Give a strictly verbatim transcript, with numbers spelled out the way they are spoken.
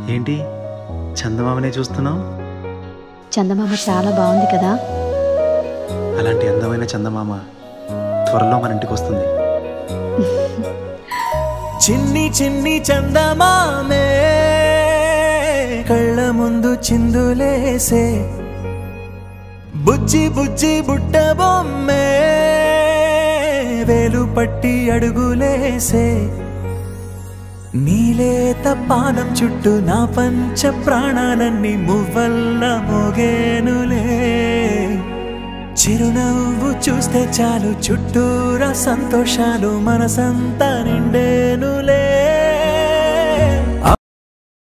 ఏంటి చందమామనే చూస్తున్నావు? చందమామ చాలా బాగుంది కదా. అలాంటి అందమైన చందమామ త్వరలో మన ఇంటికి వస్తుంది. చిన్ని చిన్ని చందమామే కళ్ళ ముందు చిందులేసే, బుజ్జి బుజ్జి బుట్ట బొమ్మే వేలు పట్టి అడుగులేసే, నీలేత పానం చుట్టూ నా పంచ ప్రాణాలన్నీ మువ్వల్ల మోగేనులే, చిరునవ్వు చూస్తే చాలు చుట్టూరా సంతోషాలు మనసంతా నిండేనులే.